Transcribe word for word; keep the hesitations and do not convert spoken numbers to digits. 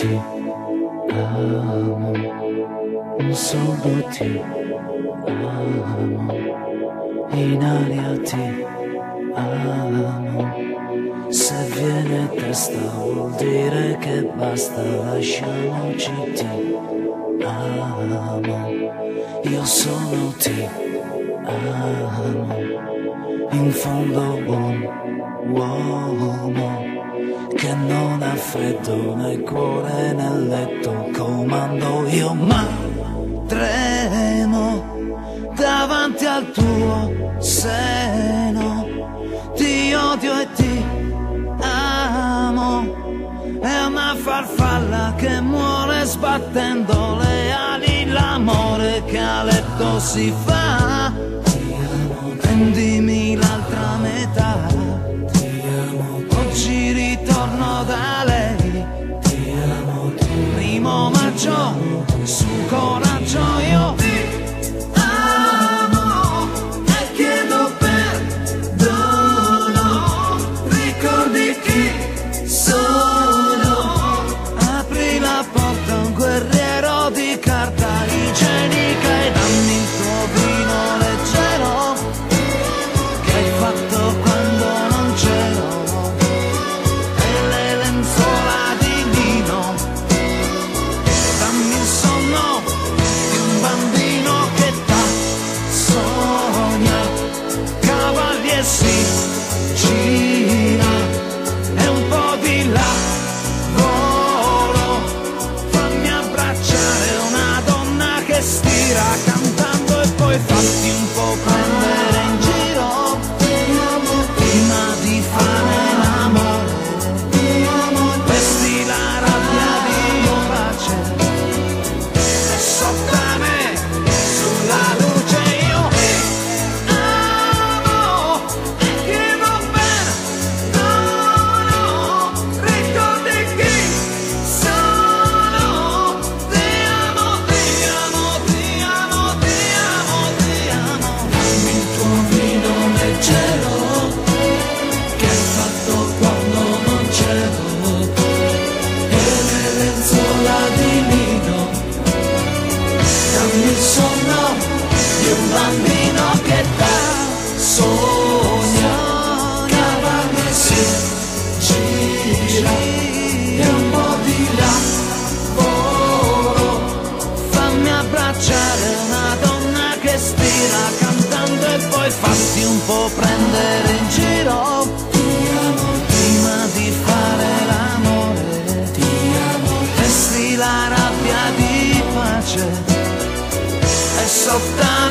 ti amo, solo ti amo, in aria ti amo. Se viene testa vuol dire che basta, lasciamoci, ti amo, io sono ti amo, in fondo un uomo che non ha freddo né cuore né letto, comando io ma tremo davanti al tuo seno, ti odio e ti amo, è una farfalla che muore sbattendo le ali, l'amore che a letto si fa, prendimi l'altra metà, oggi ritorno da lei, primo maggio, su coraggio io ti amo e chiedo perdono, ricordi chi sono, apri la porta a un guerriero di carta igienica e dammi il tuo vino leggero che hai fatto quando non c'ero, e le lenzuola di lino, dammi il sonno di un bambino che t'ha sogna, cavalli e si gira e un po' di là volo, fammi abbracciare una donna che stira cantando e poi fatti un po' prendere in giro prima di fare l'amore, vesti la rabbia di pace e sopra me sulla luce io ti amo e chiedo perdono, ricordi chi sono, ti amo, ti amo, ti amo, ti amo, ti amo, dammi il tuo vino leggero che hai fatto quando non c'ero, e le lenzuola di lino, dammi il sonno di un bambino che t'ha sogna, cavalli e si gira e un po' di là volo, fammi abbracciare una donna che stira cantando e poi fatti un po' prendere in giro prima di fare l'amore, vesti la rabbia di pace e softa